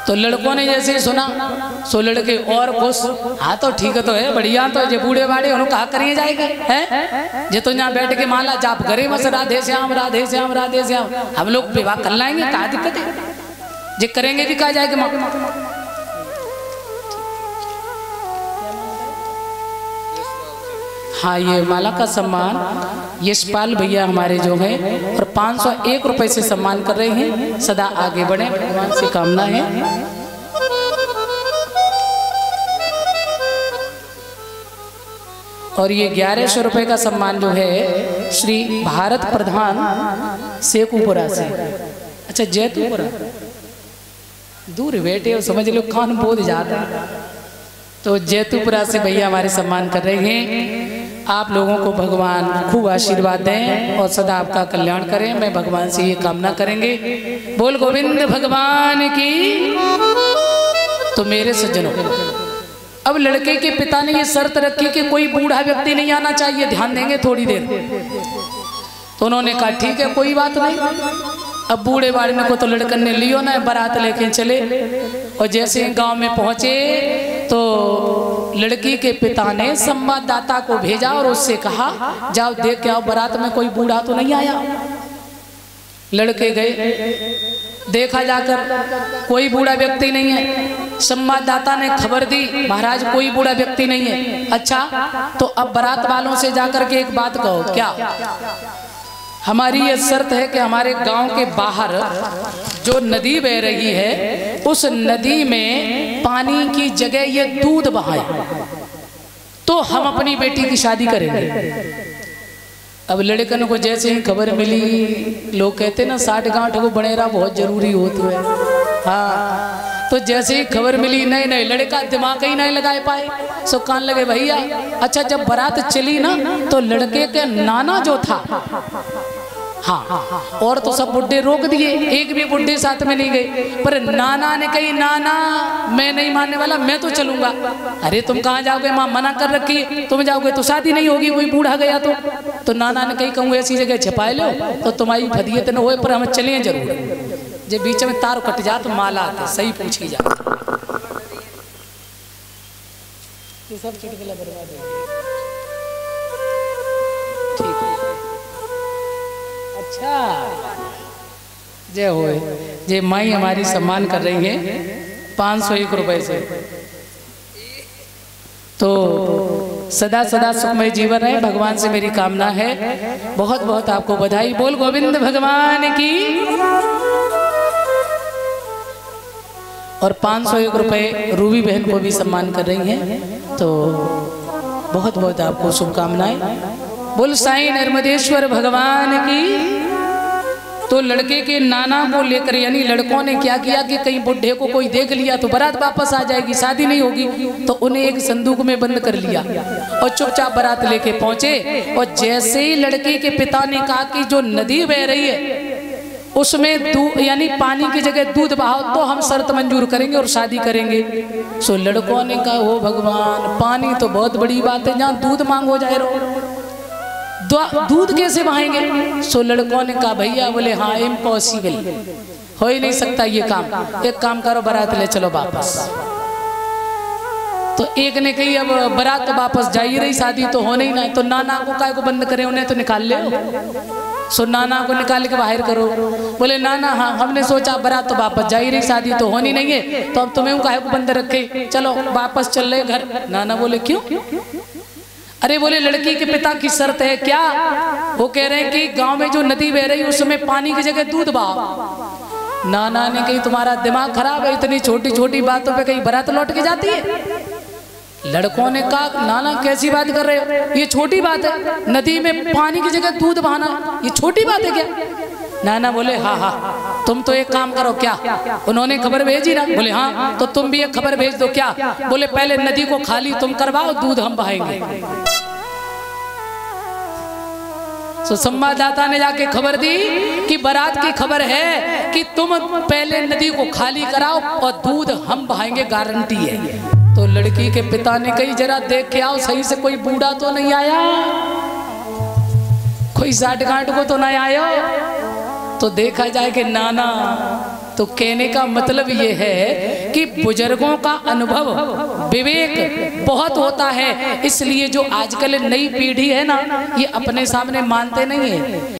तो लड़कों ने जैसे ही सुना सो लड़के और खुश। हाँ तो ठीक है, तो है बढ़िया, तो ये बूढ़े बाड़े उन्होंने कहा करिए जाएगा है जे तो यहाँ बैठ के माला जाप करे बस राधे श्याम राधे श्याम राधे श्याम। हम लोग विवाह कर लाएंगे, क्या दिक्कत है, जे करेंगे भी कहा जाएगा। हाँ ये माला का सम्मान यशपाल भैया हमारे जो हैं और 501 रुपए से सम्मान कर रहे हैं। सदा आगे बढ़े, भगवान से कामना है। और ये 1100 रुपए का सम्मान जो है श्री भारत प्रधान शेखुपुरा से। अच्छा जैतुपुरा दूर बैठे हो, समझ लो कान बोध जाता है। तो जैतुपुरा से भैया हमारे सम्मान कर रहे हैं। आप लोगों को भगवान खूब आशीर्वाद दें और सदा आपका कल्याण करें। मैं भगवान से ये कामना करेंगे। बोल गोविंद भगवान की। तो मेरे सज्जनों, अब लड़के के पिता ने ये शर्त रखी कि कोई बूढ़ा व्यक्ति नहीं आना चाहिए, ध्यान देंगे थोड़ी देर। तो उन्होंने कहा ठीक है कोई बात नहीं। अब बूढ़े बाड़ने को तो लड़कन ने लियो ना, बारात लेके चले। और जैसे गांव में पहुंचे तो लड़की के पिता ने संवाददाता को भेजा और उससे कहा जाओ देख के आओ बारात में कोई बूढ़ा तो नहीं आया। लड़के गए, देखा जाकर कोई बूढ़ा व्यक्ति नहीं है। संवाददाता ने खबर दी महाराज कोई बूढ़ा व्यक्ति नहीं है। अच्छा तो अब बारात वालों से जाकर के एक बात कहो, क्या हमारी ये शर्त है कि हमारे गांव के बाहर जो नदी बह रही है उस नदी में पानी की जगह ये दूध बहाए तो हम अपनी बेटी की शादी करेंगे। अब लड़कन को जैसे ही खबर मिली, लोग कहते ना 60 गांठ को बनेरा बहुत जरूरी होता है। हाँ तो जैसे ही खबर मिली, नहीं लड़का दिमाग ही नहीं लगा पाए, सो कान लगे भैया। अच्छा जब बारात चली ना तो लड़के के नाना जो था, हाँ और तो सब बुड्ढे रोक दिए, एक भी बुड्ढे साथ में नहीं गए, पर नाना ने कही नाना मैं नहीं मानने वाला, मैं तो चलूंगा। अरे तुम कहाँ जाओगे, माँ मना कर रखी, तुम जाओगे तो शादी नहीं होगी, कोई बूढ़ा गया तो नाना ने कही कहूँ ऐसी जगह छिपाए लो तो तुम्हारी फदियत न हो, पर हम चलें जरूर। जब बीच में तार कट जा तो माला आते, सही पूछी जा सब चुटकुला बर्बाद हो। ठीक है अच्छा जय हो। जय माई हमारी सम्मान कर रही है 501 रुपए से। तो सदा सदा सुखमय जीवन रहे, भगवान से मेरी कामना है। बहुत बहुत आपको बधाई। बोल गोविंद भगवान की। और 501 रुपए रूबी बहन को भी सम्मान कर रही हैं। तो बहुत बहुत आपको शुभकामनाएं। बोल साईं नर्मदेश्वर भगवान की। तो लड़के के नाना को लेकर, यानी लड़कों ने क्या किया कि कहीं बुढ़े को कोई देख लिया तो बारात वापस आ जाएगी, शादी नहीं होगी, तो उन्हें एक संदूक में बंद कर लिया और चुपचाप बारात लेके पहुंचे। और जैसे ही लड़के के पिता ने कहा कि जो नदी बह रही है उसमें दूध यानी पानी की जगह दूध बहाओ तो हम शर्त मंजूर करेंगे और शादी करेंगे। सो लड़कों ने कहा हो भगवान, पानी तो बहुत बड़ी बात है, जहाँ दूध मांगो जाए दूध कैसे बहाएंगे। सो लड़कों ने कहा भैया, बोले हाँ इम्पॉसिबल, हो ही नहीं सकता ये काम। एक काम करो बारात ले चलो वापस। तो एक ने कही अब बारात तो वापस जा ही रही, शादी तो होने ही ना, तो नाना को काय को बंद करे, उन्हें तो निकाल ले। सो नाना को निकाल के बाहर करो। बोले नाना हाँ हमने सोचा बारात तो वापस जा ही रही, शादी तो होनी नहीं है, तो अब तुम्हें काहे को बंद रखे, चलो वापस चल रहे घर। नाना बोले क्यों। अरे बोले लड़की के पिता की शर्त है। क्या। वो कह रहे हैं कि गांव में जो नदी बह रही है उसमें पानी की जगह दूध बहाओ। नाना ने कही तुम्हारा दिमाग खराब है, इतनी छोटी छोटी बातों पे कहीं बारात लौट के जाती है। लड़कों ने कहा नाना कैसी बात कर रहे हो, ये छोटी बात है, नदी में पानी की जगह दूध बहाना ये छोटी बात है क्या। नाना बोले हाँ तुम तो एक काम करो। क्या। उन्होंने खबर भेजी ना। बोले हाँ तो तुम भी एक खबर भेज दो। क्या। बोले पहले नदी को खाली तुम करवाओ, दूध हम बहाएंगे। तो संवाददाता ने जाके खबर दी कि बारात की खबर है कि तुम पहले नदी को खाली कराओ और दूध हम बहाएंगे, गारंटी है। तो लड़की के पिता ने कही जरा देख के आओ सही से कोई बूढ़ा तो नहीं आया, कोई 60 गांठ को तो नहीं आया। तो देखा जाए कि नाना तो कहने का मतलब ये है कि बुजुर्गों का अनुभव विवेक बहुत होता है, इसलिए जो आजकल नई पीढ़ी है ना, ये अपने सामने मानते नहीं है।